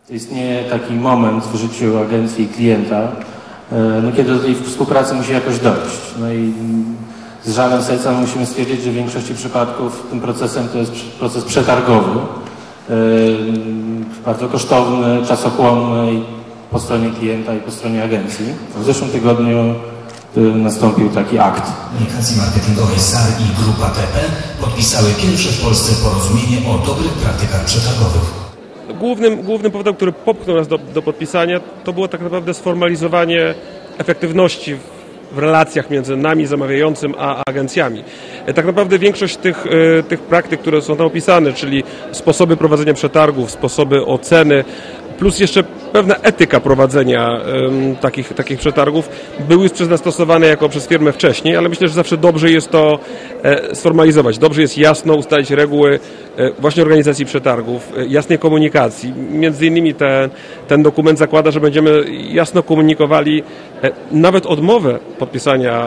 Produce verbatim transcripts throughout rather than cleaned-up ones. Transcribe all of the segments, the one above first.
Istnieje taki moment w życiu agencji i klienta, no, kiedy do tej współpracy musi jakoś dojść. No i z żalem serca musimy stwierdzić, że w większości przypadków tym procesem to jest proces przetargowy, bardzo kosztowny, czasochłonny i po stronie klienta i po stronie agencji. W zeszłym tygodniu nastąpił taki akt. Komunikacji marketingowej S A R i Grupa T P podpisały pierwsze w Polsce porozumienie o dobrych praktykach przetargowych. Głównym, głównym powodem, który popchnął nas do, do podpisania, to było tak naprawdę sformalizowanie efektywności w relacjach między nami, zamawiającym, a agencjami. Tak naprawdę większość tych, tych praktyk, które są tam opisane, czyli sposoby prowadzenia przetargów, sposoby oceny, plus jeszcze pewna etyka prowadzenia um, takich, takich przetargów były już przez nas stosowane jako przez firmę wcześniej, ale myślę, że zawsze dobrze jest to e, sformalizować. Dobrze jest jasno ustalić reguły e, właśnie organizacji przetargów, e, jasnej komunikacji. Między innymi ten, ten dokument zakłada, że będziemy jasno komunikowali e, nawet odmowę podpisania,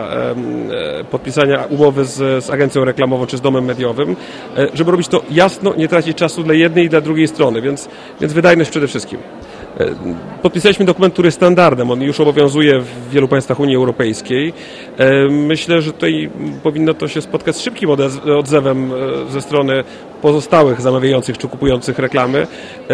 e, podpisania umowy z, z agencją reklamową czy z domem mediowym, e, żeby robić to jasno, nie tracić czasu dla jednej i dla drugiej strony, więc, więc wydajność przede wszystkim. Podpisaliśmy dokument, który jest standardem. On już obowiązuje w wielu państwach Unii Europejskiej. Myślę, że tutaj powinno to się spotkać z szybkim odzewem ze strony pozostałych zamawiających czy kupujących reklamy,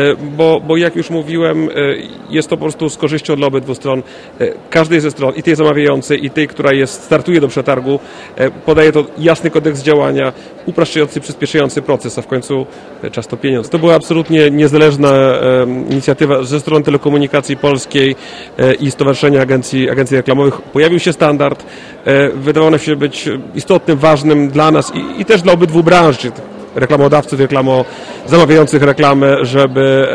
bo, bo jak już mówiłem, jest to po prostu z korzyścią dla obydwu stron. Każdej ze stron, i tej zamawiającej, i tej, która jest, startuje do przetargu, podaje to jasny kodeks działania, upraszczający, przyspieszający proces, a w końcu czas to pieniądz. To była absolutnie niezależna inicjatywa ze strony Telekomunikacji Polskiej i Stowarzyszenia Agencji, Agencji Reklamowych. Pojawił się standard, wydawało nam się być istotnym, ważnym dla nas i, i też dla obydwu branż, czyli reklamodawców, reklamo, zamawiających reklamę, żeby,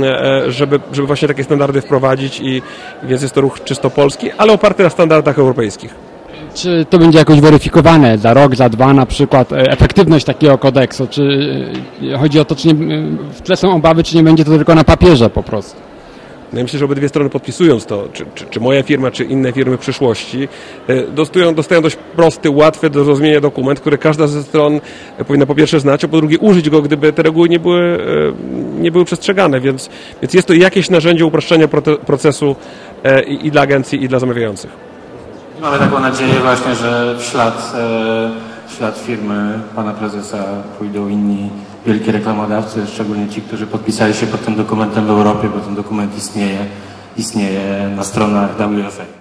żeby, żeby właśnie takie standardy wprowadzić i więc jest to ruch czysto polski, ale oparty na standardach europejskich. Czy to będzie jakoś weryfikowane za rok, za dwa na przykład, efektywność takiego kodeksu? Czy chodzi o to, czy nie, w tle są obawy, czy nie będzie to tylko na papierze po prostu? Ja myślę, że obydwie strony podpisując to, czy, czy, czy moja firma, czy inne firmy w przyszłości, dostają, dostają dość prosty, łatwy do zrozumienia dokument, który każda ze stron powinna po pierwsze znać, a po drugie użyć go, gdyby te reguły nie były, nie były przestrzegane, więc, więc jest to jakieś narzędzie uproszczenia procesu i, i dla agencji, i dla zamawiających. Mamy taką nadzieję właśnie, że w ślad, w ślad firmy pana prezesa pójdą inni wielki reklamodawcy, szczególnie ci, którzy podpisali się pod tym dokumentem w Europie, bo ten dokument istnieje, istnieje na stronach W F A.